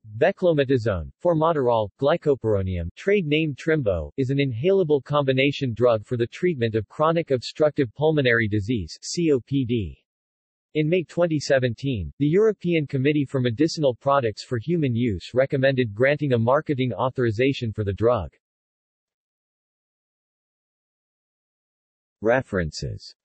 Beclometasone, formoterol, glycopyrronium, trade name Trimbo, is an inhalable combination drug for the treatment of chronic obstructive pulmonary disease (COPD). In May 2017, the European Committee for Medicinal Products for Human Use recommended granting a marketing authorization for the drug. References